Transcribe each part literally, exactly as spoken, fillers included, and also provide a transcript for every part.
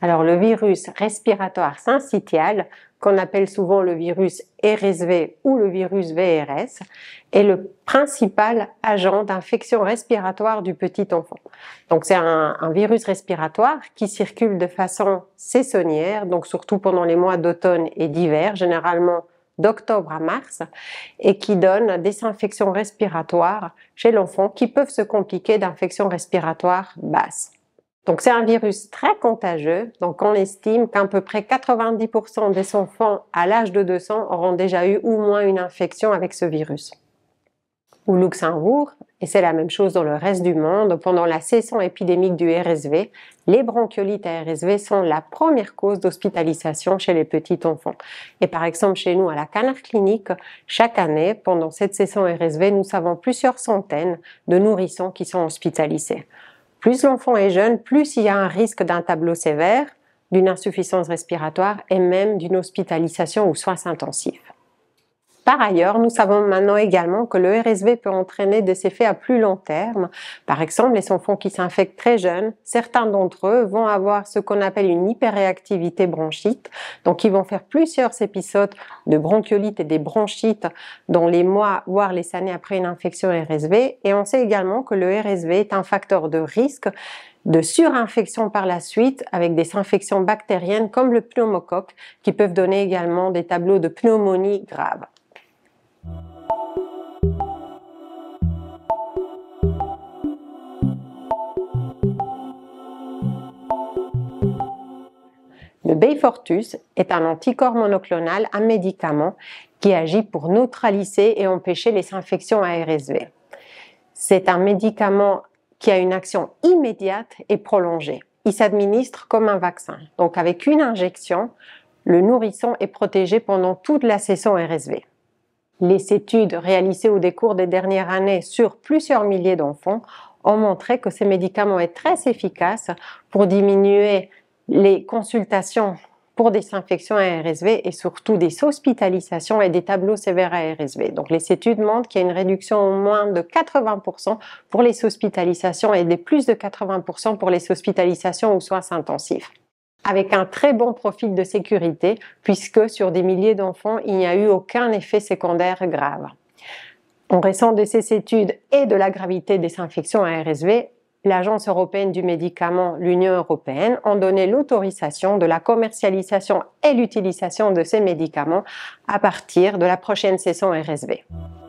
Alors le virus respiratoire syncytial, qu'on appelle souvent le virus R S V ou le virus V R S, est le principal agent d'infection respiratoire du petit enfant. Donc c'est un, un virus respiratoire qui circule de façon saisonnière, donc surtout pendant les mois d'automne et d'hiver, généralement d'octobre à mars, et qui donne des infections respiratoires chez l'enfant qui peuvent se compliquer d'infections respiratoires basses. Donc c'est un virus très contagieux, donc on estime qu'à peu près quatre-vingt-dix pour cent des enfants à l'âge de deux ans auront déjà eu au moins une infection avec ce virus. Au Luxembourg, et c'est la même chose dans le reste du monde, pendant la saison épidémique du R S V, les bronchiolites à R S V sont la première cause d'hospitalisation chez les petits enfants. Et par exemple, chez nous à la Canard Clinique, chaque année, pendant cette saison R S V, nous avons plusieurs centaines de nourrissons qui sont hospitalisés. Plus l'enfant est jeune, plus il y a un risque d'un tableau sévère, d'une insuffisance respiratoire et même d'une hospitalisation aux soins intensifs. Par ailleurs, nous savons maintenant également que le R S V peut entraîner des effets à plus long terme. Par exemple, les enfants qui s'infectent très jeunes, certains d'entre eux vont avoir ce qu'on appelle une hyperréactivité bronchite. Donc, ils vont faire plusieurs épisodes de bronchiolite et des bronchites dans les mois, voire les années après une infection R S V. Et on sait également que le R S V est un facteur de risque de surinfection par la suite avec des infections bactériennes comme le pneumocoque qui peuvent donner également des tableaux de pneumonie graves. Le Beyfortus est un anticorps monoclonal, un médicament qui agit pour neutraliser et empêcher les infections à R S V. C'est un médicament qui a une action immédiate et prolongée. Il s'administre comme un vaccin. Donc avec une injection, le nourrisson est protégé pendant toute la saison R S V. Les études réalisées au décours des dernières années sur plusieurs milliers d'enfants ont montré que ce médicament est très efficace pour diminuer les consultations pour des infections à R S V et surtout des hospitalisations et des tableaux sévères à R S V. Donc les études montrent qu'il y a une réduction au moins de quatre-vingts pour cent pour les hospitalisations et de plus de quatre-vingts pour cent pour les hospitalisations aux soins intensifs, avec un très bon profil de sécurité puisque sur des milliers d'enfants, il n'y a eu aucun effet secondaire grave. En raison de ces études et de la gravité des infections à R S V, l'Agence européenne du médicament, l'Union européenne, ont donné l'autorisation de la commercialisation et l'utilisation de ces médicaments à partir de la prochaine saison R S V.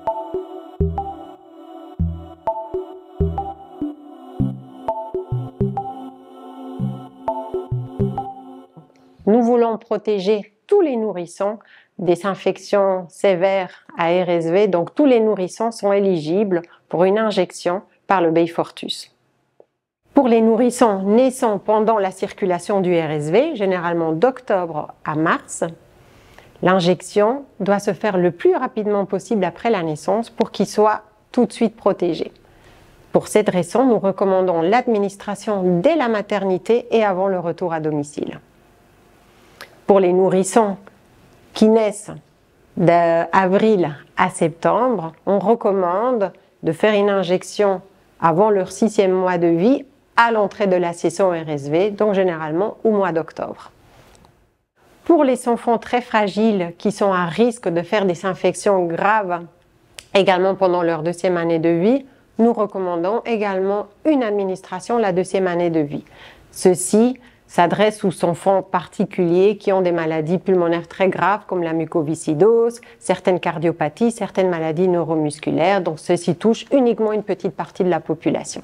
Nous voulons protéger tous les nourrissons des infections sévères à R S V, donc tous les nourrissons sont éligibles pour une injection par le Beyfortus. Pour les nourrissons naissant pendant la circulation du R S V, généralement d'octobre à mars, l'injection doit se faire le plus rapidement possible après la naissance pour qu'ils soient tout de suite protégés. Pour cette raison, nous recommandons l'administration dès la maternité et avant le retour à domicile. Pour les nourrissons qui naissent d'avril à septembre, on recommande de faire une injection avant leur sixième mois de vie à l'entrée de la saison R S V, donc généralement au mois d'octobre. Pour les enfants très fragiles qui sont à risque de faire des infections graves également pendant leur deuxième année de vie, nous recommandons également une administration la deuxième année de vie. Ceci s'adresse aux enfants particuliers qui ont des maladies pulmonaires très graves comme la mucoviscidose, certaines cardiopathies, certaines maladies neuromusculaires, donc ceci touche uniquement une petite partie de la population.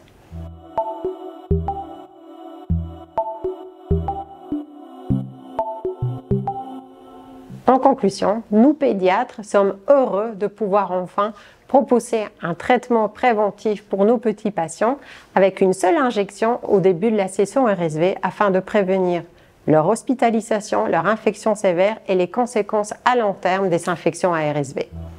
En conclusion, nous pédiatres sommes heureux de pouvoir enfin proposer un traitement préventif pour nos petits patients avec une seule injection au début de la saison R S V afin de prévenir leur hospitalisation, leur infection sévère et les conséquences à long terme des infections à R S V.